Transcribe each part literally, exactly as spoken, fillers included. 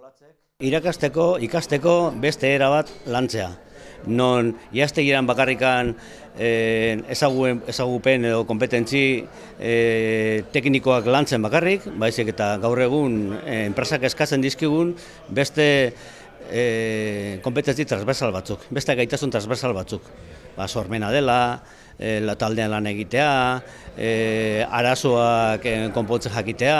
Irakasteko, ikasteko beste era bat lantzea. Non iaztegiran bakarrikan eh, ezagupen, ezagupen edo kompetentzi eh, teknikoak lantzen bakarrik, baizik eta gaur egun eh, enpresak eskatzen dizkigun beste eh, kompetentzi transversal batzuk, beste gaitasun transversal batzuk. Ba, sormena dela, eh, la taldean lan egitea, eh, arazoak eh, konpontzen jakitea,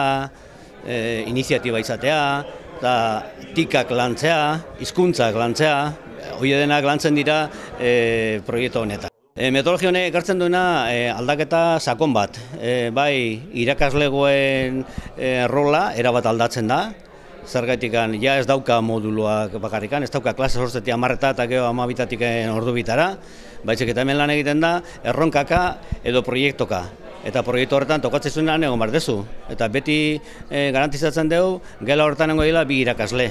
eh, iniziatiba izatea, eta tikak lantzea, hizkuntzak lantzea, hori denak lantzen dira e, proiektu honetan. E, metodologia honek ekartzen duena e, aldaketa sakon bat, e, bai irakaslegoen e, rola erabat aldatzen da, zergatikan ja ez dauka moduluak bakarrikan, ez dauka klase sortzetik hamarreta eta gero hamabitatik ordu bitara, baizik eta hemen lan egiten da erronkaka edo proiektoka. Eta proiektu horretan tokatzen zuenan egon behar dezu. Eta beti e, garantizatzen dugu, gela horretan nengo dira bi irakasle.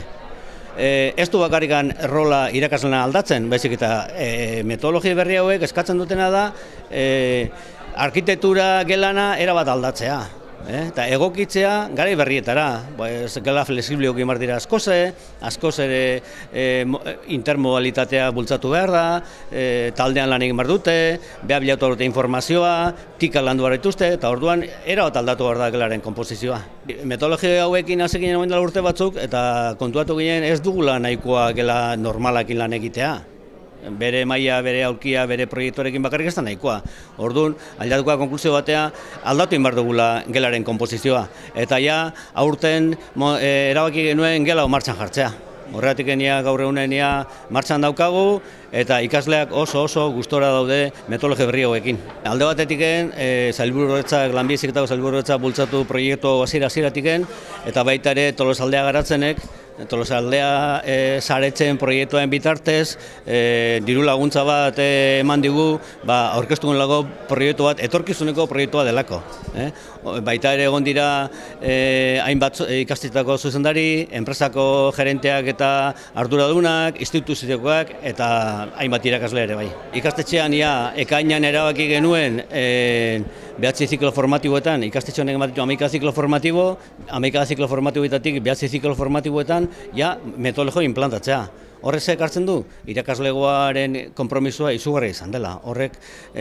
E, ez du bakarrikan rola irakaslena aldatzen, baizik eta e, metodologia berri hauek eskatzen dutena da e, arkitektura gelana erabat aldatzea. Eh? Eta egokitzea garai berrietara, ba, gela flexiblioak imar dira askoze, askoz ere e, intermodalitatea bultzatu behar da, e, taldean lan egin behar dute, behar bilatu dute informazioa, tika landu behar dituzte, eta orduan erabat aldatu behar da gelaren komposizioa. Metodologia hauekin hasi ginen oin dela urte batzuk, eta kontuatu ginen ez dugula nahikoa gela normalakin lan egitea. Bere maila, bere aurkia, bere proiektuarekin bakarrik ez da nahikoa. Orduan, aldatuko konklusio batea aldatu behar dugula gelaren konposizioa. Eta ja, aurten e, erabaki genuen gela martxan jartzea. Horregatik enia gaur egunen martxan daukagu eta ikasleak oso oso gustora daude metodologia berri hauekin. Alde batetik e, Sailburuordetzak, Lanbide Heziketako Sailburuordetzak bultzatu proiektu hasiera-hasieratik eta baita ere Tolosaldea garatzenek Tolosaldea e, saretzen proiektuen bitartez, e, diru laguntza bat e, eman digu, ba, aurkeztu lago proiektu bat, etorkizuneko proiektua delako. Eh? Baita ere egon dira e, hainbat ikastetako zuzendari, enpresako gerenteak eta arduradunak, instituzioak eta hainbat irakasle ere bai. Ikastetxean ia ekainan erabaki genuen e, behatzi ziklo formatiboetan, ikastetxe honek ematen hamaika ziklo formatibo, hamaika ziklo formatiboetatik behatzi ziklo formatiboetan ja metodologia implantatzea. Horrek ze ekartzen du, irakaslegoaren konpromisoa izugarria izan dela. Horrek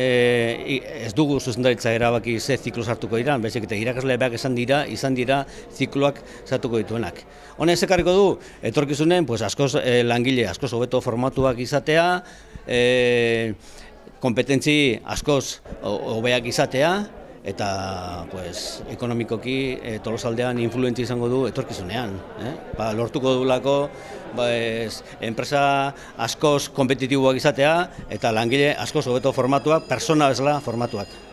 e, ez dugu zuzendaritza erabaki ze ziklo sartuko dira, baizik eta irakasleak esan dira, izan dira zikloak sartuko dituenak. Honek ze ekarriko du, etorkizunen pues, askoz e, langile, askoz hobeto formatuak izatea, e, kompetentzi askoz hobeak izatea, eta pues, ekonomikoki e, Tolosaldean influentzia izango du etorkizunean. Eh? Ba, lortuko dugulako ba, ez, enpresa askoz kompetitiboak izatea eta langile askoz hobeto formatuak, persona bezala formatuak.